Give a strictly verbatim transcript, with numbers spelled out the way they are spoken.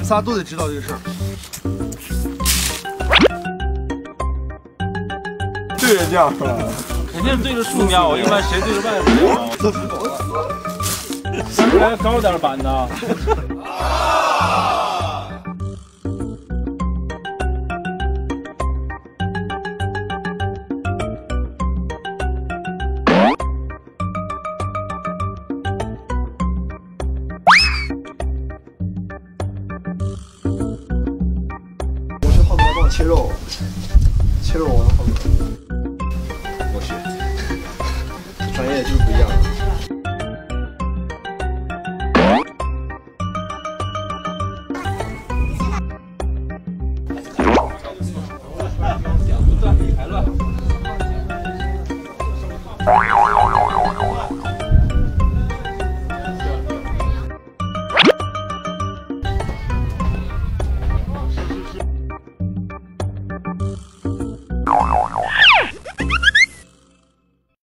仨都得知道这个事儿。 对着叫是吧？ 肯定对着树瞄，一般谁对着外边瞄？咱们来个高点版的。 我是浩哥来帮我切肉，切肉我要浩哥。我去，专业就是不一样。 断理还乱。